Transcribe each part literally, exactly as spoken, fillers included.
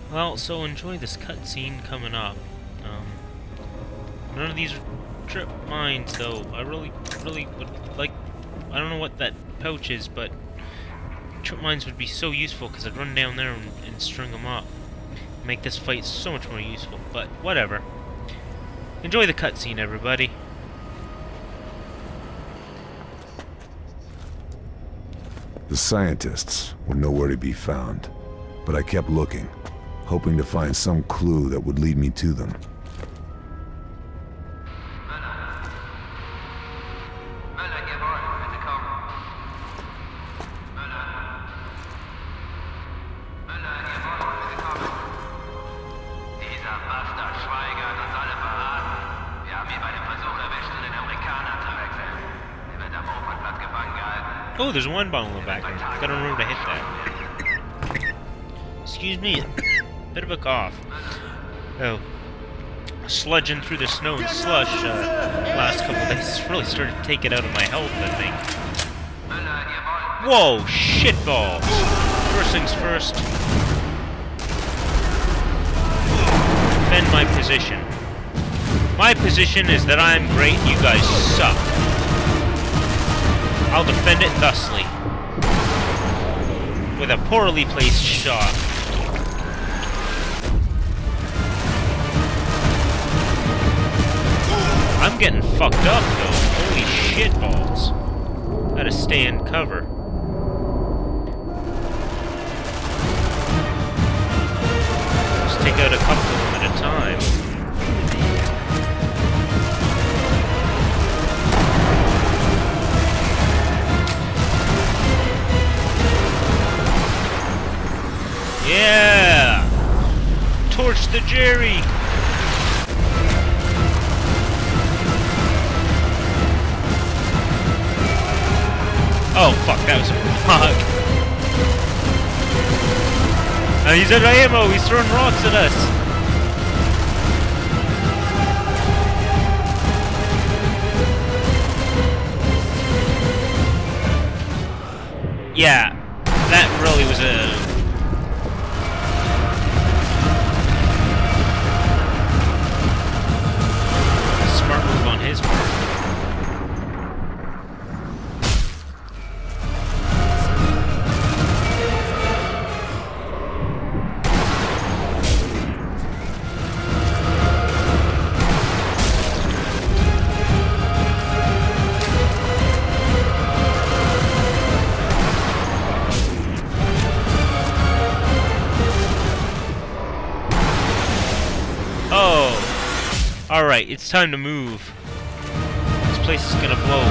Well, so enjoy this cutscene coming up. Um, none of these are trip mines, though. I really, really would like... I don't know what that pouch is, but trip mines would be so useful, because I'd run down there and, and string them up. Make this fight so much more useful, but whatever. Enjoy the cutscene, everybody. The scientists were nowhere to be found, but I kept looking, hoping to find some clue that would lead me to them. Oh, there's one bomb in the back. Gotta remember to hit that. Excuse me. Bit of a cough. Oh. Sludging through the snow and slush uh, last couple of days really started to take it out of my health, I think. Whoa, shitballs. First things first. Defend my position. My position is that I'm great, you guys suck. I'll defend it thusly. With a poorly placed shot. I'm getting fucked up, though. Holy shitballs. Gotta stay in cover. Just take out a couple of them at a time. Yeah! Torch the Jerry! Oh, fuck, that was a bug. Now he's out of ammo, he's throwing rocks at us. Yeah, that really was a... smart move on his part. Alright, it's time to move. This place is gonna blow.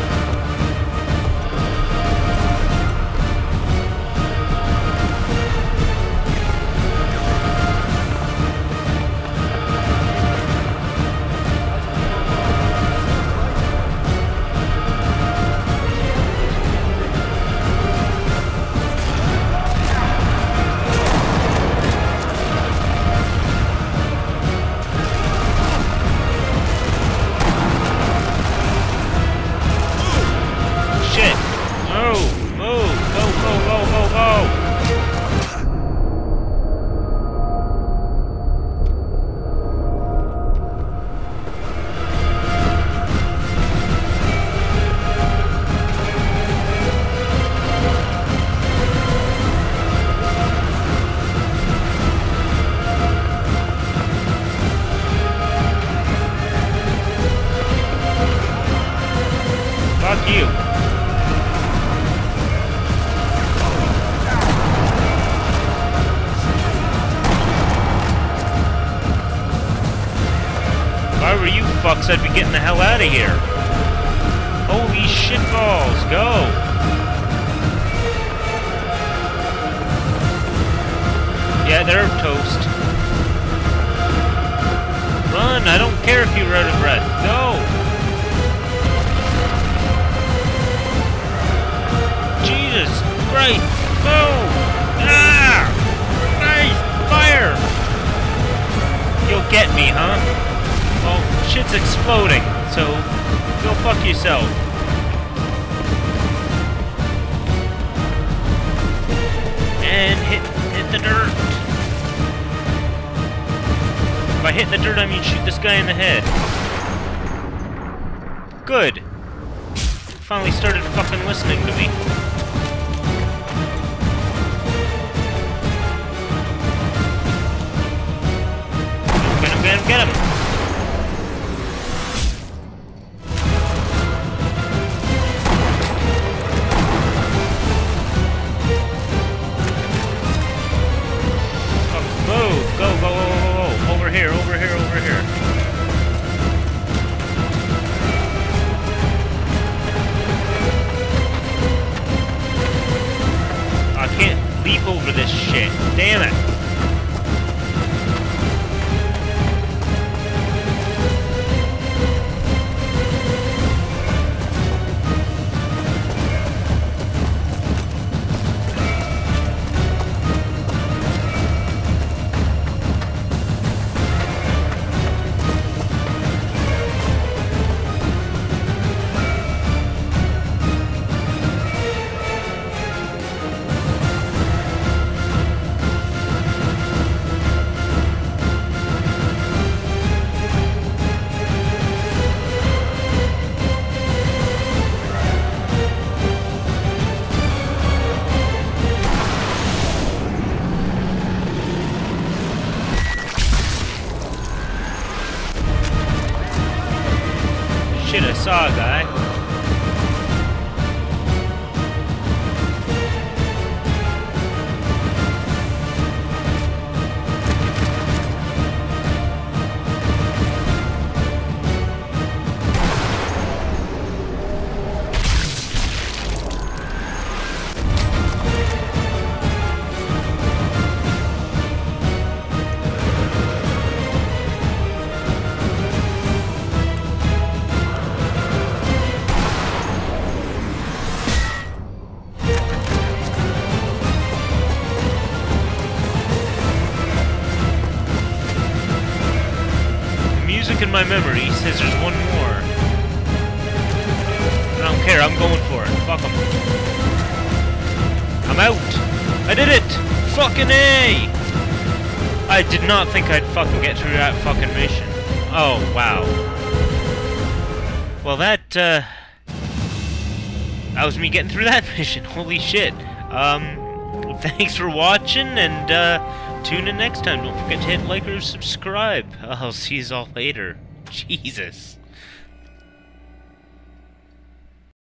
Fuck you. If I were you fucks, I'd be getting the hell out of here. Holy shitballs, go! Yeah, they're toast. Run, I don't care if you're out of breath. Go! Jesus Christ! Go! Ah! Nice! Fire! You'll get me, huh? Well, shit's exploding, so go fuck yourself. And hit, hit the dirt. By hit the dirt, I mean shoot this guy in the head. Good. Finally started fucking listening to me. Get him, get him, get him! Move! Go, go, go, go, go! Over here, over here, over here. I can't leap over this shit. Damn it! Shit, I saw a guy. Music in my memory says there's one more. I don't care, I'm going for it. Fuck 'em. I'm out! I did it! Fucking A! I did not think I'd fucking get through that fucking mission. Oh, wow. Well, that, uh... that was me getting through that mission. Holy shit. Um, thanks for watching, and, uh... tune in next time. Don't forget to hit like or subscribe. I'll see you all later. Jesus.